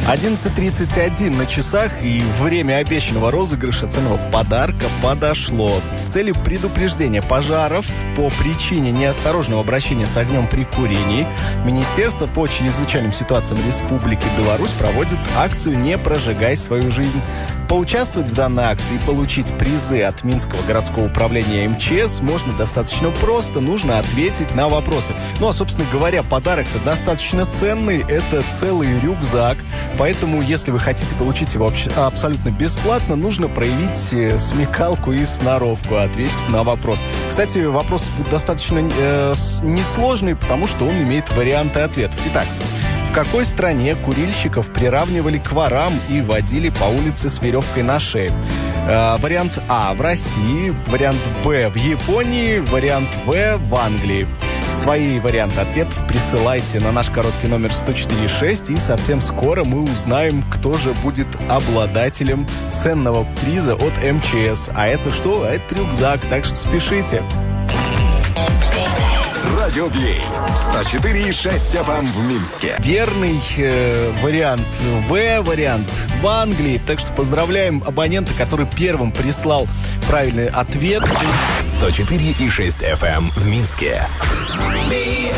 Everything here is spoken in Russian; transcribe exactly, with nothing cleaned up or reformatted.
одиннадцать тридцать один на часах, и время обещанного розыгрыша ценного подарка подошло. С целью предупреждения пожаров по причине неосторожного обращения с огнем при курении Министерство по чрезвычайным ситуациям Республики Беларусь проводит акцию «Не прожигай свою жизнь». Поучаствовать в данной акции и получить призы от Минского городского управления эм че эс можно достаточно просто. Нужно ответить на вопросы. Ну, а, собственно говоря, подарок-то достаточно ценный. Это целый рюкзак. Поэтому, если вы хотите получить его абсолютно бесплатно, нужно проявить смекалку и сноровку, ответить на вопрос. Кстати, вопрос будет достаточно э, несложный, потому что он имеет варианты ответов. Итак, в какой стране курильщиков приравнивали к ворам и водили по улице с веревкой на шее? Э, вариант А – в России, вариант Б – в Японии, вариант В – в Англии. Свои варианты ответов присылайте на наш короткий номер сто четыре шесть, и совсем скоро мы узнаем, кто же будет обладателем ценного приза от эм че эс. А это что? Это рюкзак, так что спешите. Радио Плей. сто четыре и шесть эф эм в Минске. Верный э, вариант В, вариант в Англии. Так что поздравляем абонента, который первым прислал правильный ответ. сто четыре и шесть эф эм в Минске.